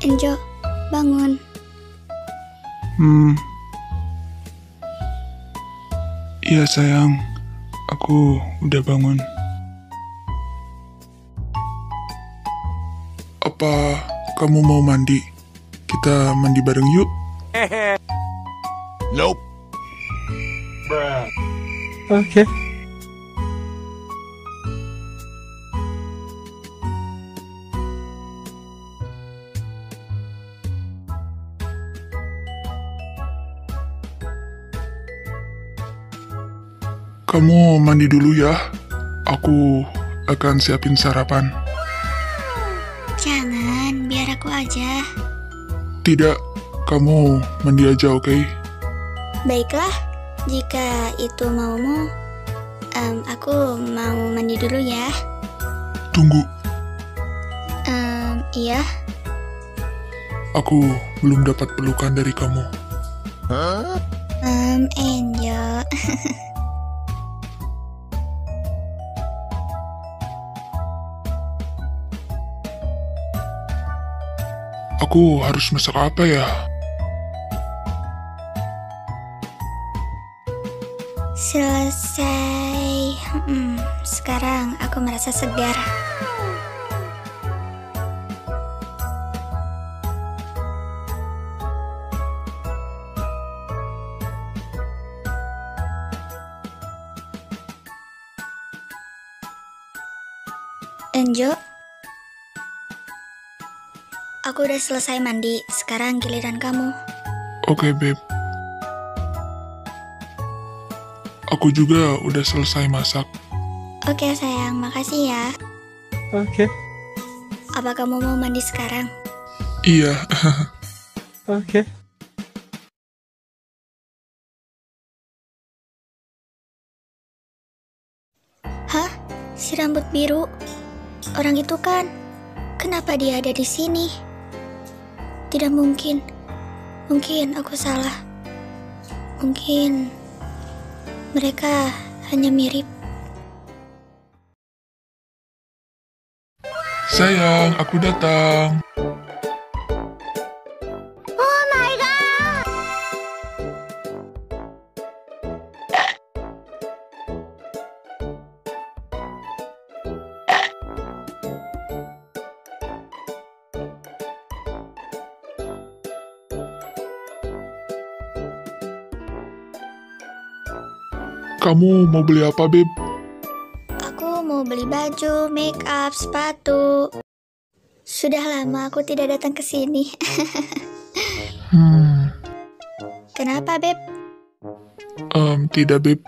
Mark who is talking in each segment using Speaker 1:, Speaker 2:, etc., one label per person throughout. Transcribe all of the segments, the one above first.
Speaker 1: Enjo, bangun.
Speaker 2: Iya sayang, aku udah bangun. Apa kamu mau mandi? Kita mandi bareng yuk.
Speaker 3: Nope.
Speaker 4: Oke.
Speaker 2: Kamu mandi dulu ya. Aku akan siapin sarapan.
Speaker 1: Jangan, biar aku aja.
Speaker 2: Tidak, kamu mandi aja, oke?
Speaker 1: Baiklah, jika itu maumu, aku mau mandi dulu ya.
Speaker 2: Tunggu,
Speaker 1: Iya.
Speaker 2: aku belum dapat pelukan dari kamu.
Speaker 1: Enjo.
Speaker 2: Aku harus masak apa ya?
Speaker 1: Selesai. Sekarang aku merasa segar. Enjo, aku udah selesai mandi. Sekarang giliran kamu.
Speaker 2: Oke, Beb. Aku juga udah selesai masak.
Speaker 1: Oke sayang, makasih ya.
Speaker 4: Oke.
Speaker 1: Apa kamu mau mandi sekarang?
Speaker 2: Iya,
Speaker 4: Oke.
Speaker 1: Hah? Si rambut biru? Orang itu kan? Kenapa dia ada di sini? Tidak mungkin. Mungkin aku salah. Mungkin mereka hanya mirip.
Speaker 2: sayang, aku datang.
Speaker 1: Oh my god!
Speaker 2: Kamu mau beli apa, Beb?
Speaker 1: Aku mau beli baju, make up, sepatu. Sudah lama aku tidak datang ke sini. Kenapa, Beb?
Speaker 2: Tidak, Beb.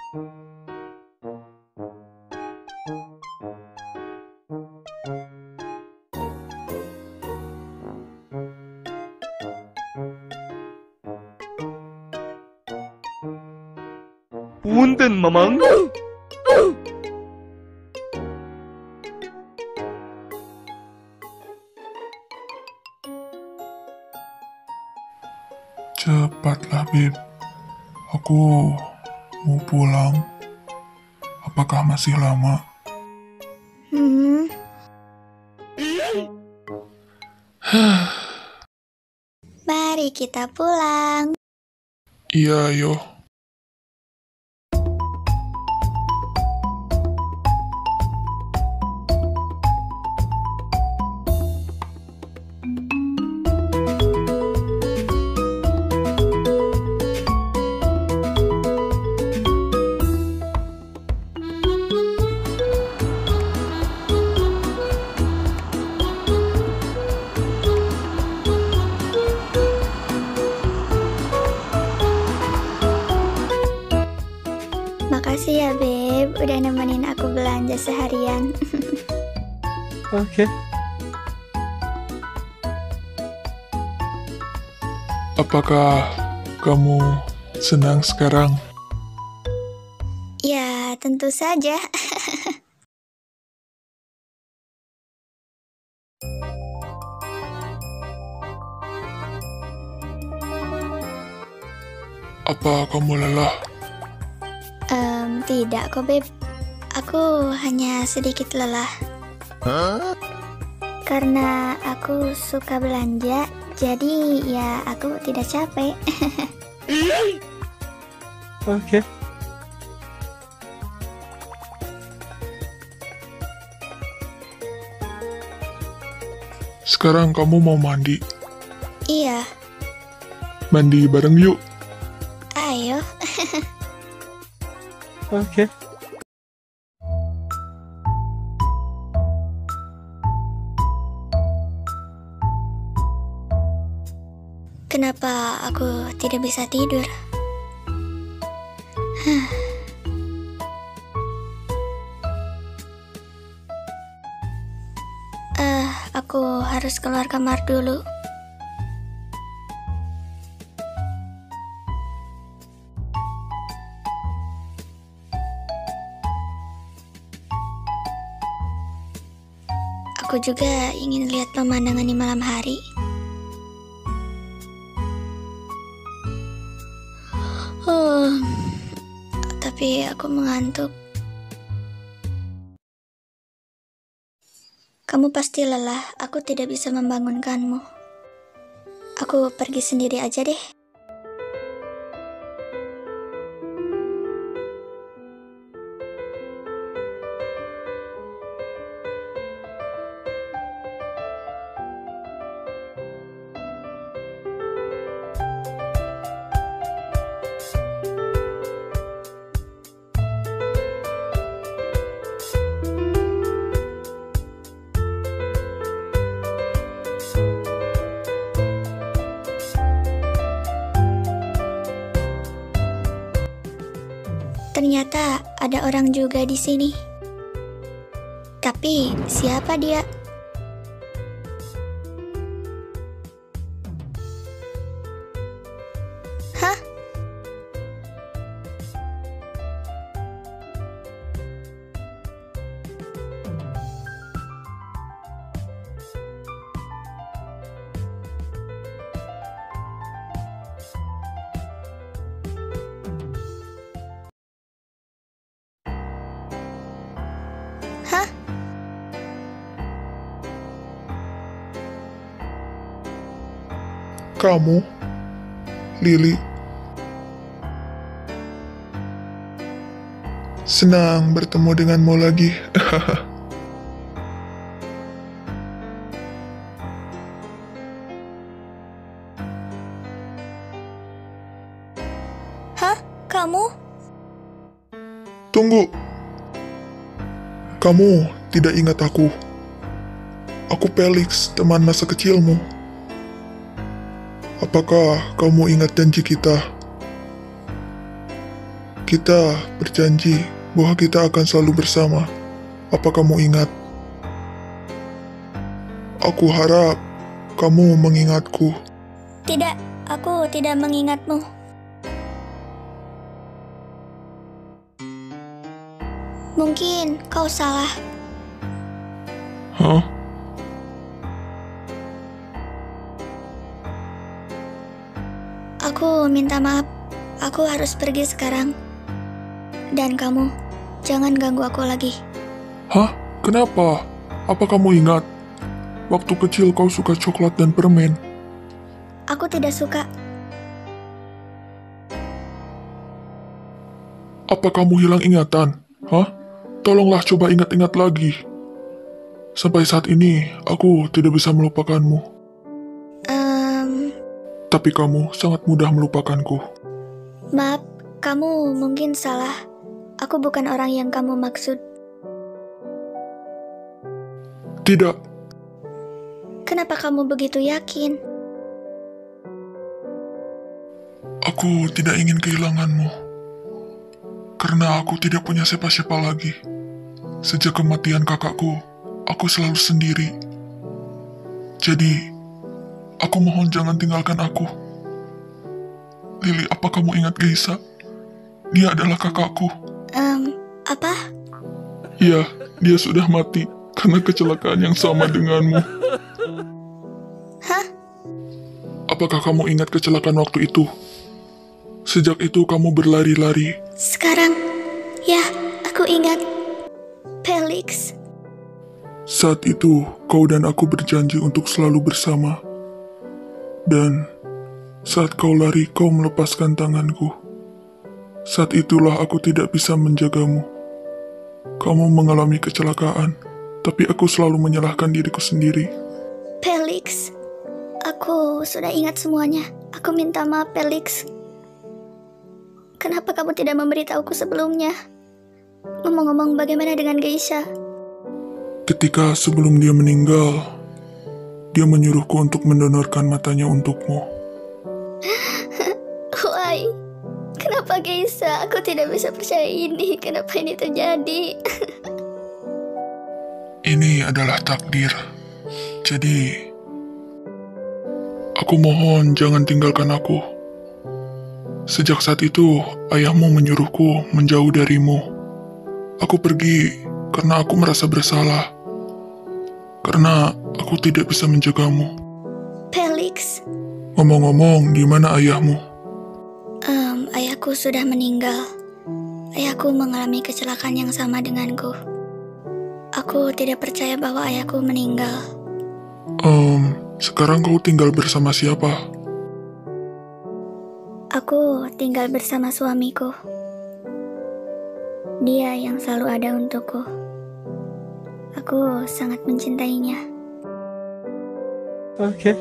Speaker 4: Punten, Mamang.
Speaker 2: Cepatlah, Beb. Aku mau pulang. Apakah masih lama?
Speaker 1: Mari kita pulang.
Speaker 2: Iya, yo.
Speaker 1: Makasih ya, Beb, udah nemenin aku belanja seharian.
Speaker 4: Oke.
Speaker 2: Apakah kamu senang sekarang?
Speaker 1: Ya, tentu saja.
Speaker 2: Apa kamu lelah?
Speaker 1: Tidak kok, Beb. Aku hanya sedikit lelah. Karena aku suka belanja, jadi ya aku tidak capek.
Speaker 4: Okay.
Speaker 2: Sekarang kamu mau mandi.
Speaker 1: Iya,
Speaker 2: Mandi bareng yuk.
Speaker 1: ayo.
Speaker 4: Okay.
Speaker 1: Kenapa aku tidak bisa tidur? Aku harus keluar kamar dulu. Aku juga ingin lihat pemandangan di malam hari. Tapi aku mengantuk. Kamu pasti lelah, aku tidak bisa membangunkanmu. Aku pergi sendiri aja deh. Ternyata ada orang juga di sini. Tapi siapa dia? Hah? Hah?
Speaker 2: Kamu, Lily. Senang bertemu denganmu lagi.
Speaker 1: Hah? Kamu?
Speaker 2: Tunggu. Kamu tidak ingat aku. Aku Felix, teman masa kecilmu. Apakah kamu ingat janji kita? Kita berjanji bahwa kita akan selalu bersama. Apa kamu ingat? Aku harap kamu mengingatku.
Speaker 1: Tidak, aku tidak mengingatmu. Mungkin kau salah.
Speaker 2: Hah?
Speaker 1: Aku minta maaf. Aku harus pergi sekarang. Dan kamu, jangan ganggu aku lagi.
Speaker 2: Hah? Kenapa? Apa kamu ingat? Waktu kecil kau suka coklat dan permen.
Speaker 1: Aku tidak suka.
Speaker 2: Apa kamu hilang ingatan? Hah? Tolonglah coba ingat-ingat lagi. Sampai saat ini, aku tidak bisa melupakanmu. Tapi kamu sangat mudah melupakanku.
Speaker 1: Maaf, kamu mungkin salah. Aku bukan orang yang kamu maksud.
Speaker 2: Tidak,
Speaker 1: Kenapa kamu begitu yakin?
Speaker 2: aku tidak ingin kehilanganmu. Karena aku tidak punya siapa-siapa lagi. Sejak kematian kakakku, aku selalu sendiri. Jadi, aku mohon jangan tinggalkan aku. Lily, apa kamu ingat Geisa? Dia adalah kakakku.
Speaker 1: Apa?
Speaker 2: Ya, dia sudah mati karena kecelakaan yang sama denganmu.
Speaker 1: Hah?
Speaker 2: Apakah kamu ingat kecelakaan waktu itu? Sejak itu kamu berlari-lari.
Speaker 1: Sekarang, ya, aku ingat. Felix.
Speaker 2: Saat itu, kau dan aku berjanji untuk selalu bersama. Dan saat kau lari, kau melepaskan tanganku. Saat itulah aku tidak bisa menjagamu. Kamu mengalami kecelakaan, tapi aku selalu menyalahkan diriku sendiri.
Speaker 1: Felix, aku sudah ingat semuanya. Aku minta maaf, Felix. Kenapa kamu tidak memberitahuku sebelumnya? Ngomong-ngomong, bagaimana dengan Geisha?
Speaker 2: Ketika sebelum dia meninggal, dia menyuruhku untuk mendonorkan matanya untukmu.
Speaker 1: Why? Kenapa Geisha? Aku tidak bisa percaya ini. Kenapa ini terjadi?
Speaker 2: Ini adalah takdir. Jadi, aku mohon jangan tinggalkan aku. Sejak saat itu, ayahmu menyuruhku menjauh darimu. Aku pergi karena aku merasa bersalah. Karena aku tidak bisa menjagamu.
Speaker 1: Felix,
Speaker 2: Ngomong-ngomong, di mana ayahmu?
Speaker 1: ayahku sudah meninggal. Ayahku mengalami kecelakaan yang sama denganku. Aku tidak percaya bahwa ayahku meninggal.
Speaker 2: Sekarang kau tinggal bersama siapa?
Speaker 1: Aku tinggal bersama suamiku. Dia yang selalu ada untukku. Aku sangat mencintainya.
Speaker 4: Okay.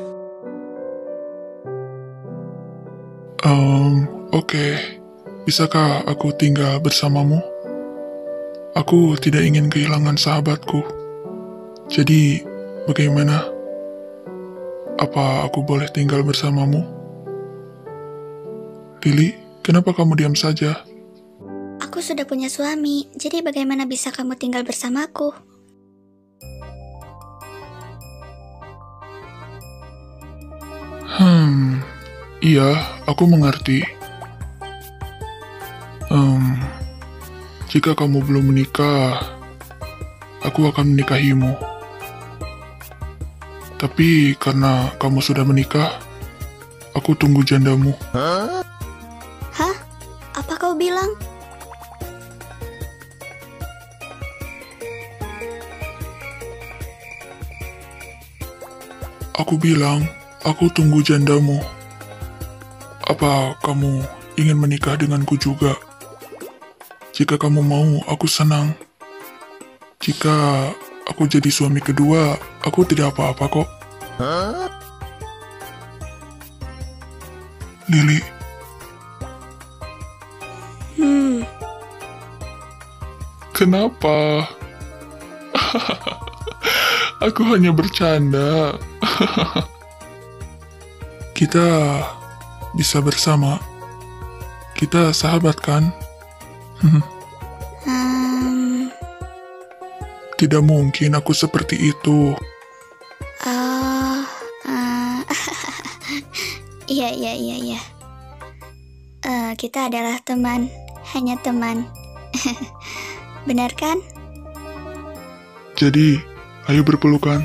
Speaker 2: Oke. Bisakah aku tinggal bersamamu? Aku tidak ingin kehilangan sahabatku. Jadi, bagaimana? Apa aku boleh tinggal bersamamu? Lily, kenapa kamu diam saja?
Speaker 1: Aku sudah punya suami, jadi bagaimana bisa kamu tinggal bersamaku?
Speaker 2: Iya, aku mengerti. Jika kamu belum menikah, aku akan menikahimu. Tapi karena kamu sudah menikah, aku tunggu jandamu.
Speaker 1: Hah? Apa kau bilang?
Speaker 2: Aku bilang, aku tunggu jandamu. Apa kamu ingin menikah denganku juga? Jika kamu mau, aku senang. Jika aku jadi suami kedua, aku tidak apa-apa kok. Lily, kenapa? Aku hanya bercanda. Kita bisa bersama. Kita sahabat kan? Tidak mungkin aku seperti itu.
Speaker 1: Iya. Kita adalah teman, hanya teman. Benar kan?
Speaker 2: Jadi, ayo berpelukan.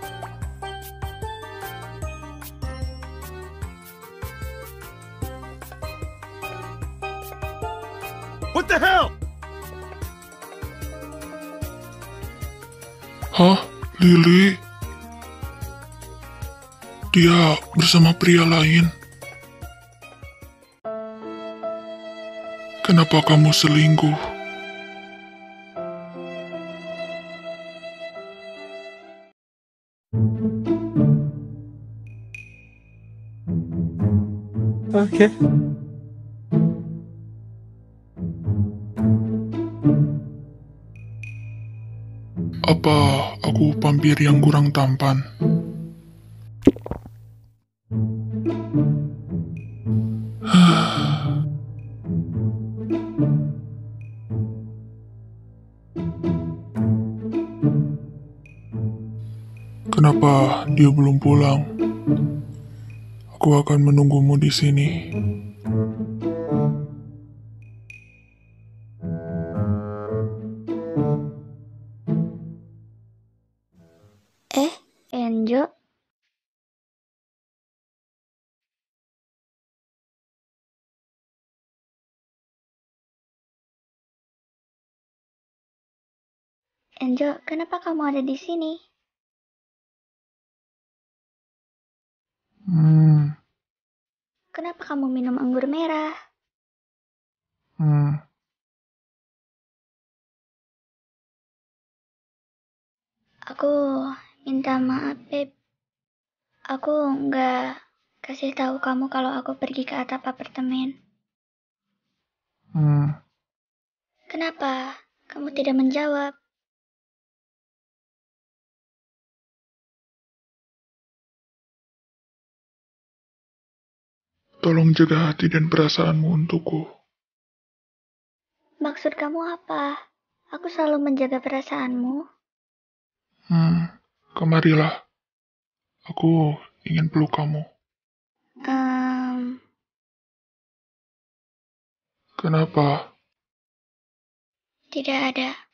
Speaker 4: What the hell?
Speaker 2: Hah? Lily? Dia bersama pria lain. Kenapa kamu selingkuh?
Speaker 4: Okay.
Speaker 2: Apa aku vampir yang kurang tampan? Kenapa dia belum pulang? Aku akan menunggumu di sini.
Speaker 1: Enjo? Enjo, kenapa kamu ada di sini?
Speaker 2: Hmm,
Speaker 1: Kenapa kamu minum anggur merah?
Speaker 2: hmm.
Speaker 1: Aku minta maaf, Beb. Aku nggak kasih tahu kamu kalau aku pergi ke atap apartemen. Kenapa? Kamu tidak menjawab.
Speaker 2: Tolong jaga hati dan perasaanmu untukku.
Speaker 1: Maksud kamu apa? Aku selalu menjaga perasaanmu.
Speaker 2: Kemarilah. Aku ingin peluk kamu.
Speaker 1: Ehm,
Speaker 2: Kenapa?
Speaker 1: Tidak ada.